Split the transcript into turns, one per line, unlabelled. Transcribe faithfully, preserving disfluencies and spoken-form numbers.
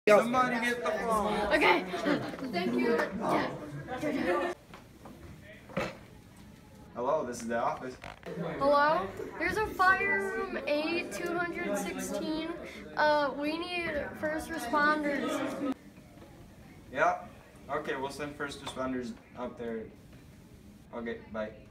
Somebody get the phone.
Okay. Thank you. Yeah.
Hello, this is the office.
Hello? There's a fire room A two sixteen. Uh, we need first responders.
Yeah. Okay, we'll send first responders up there. Okay, bye.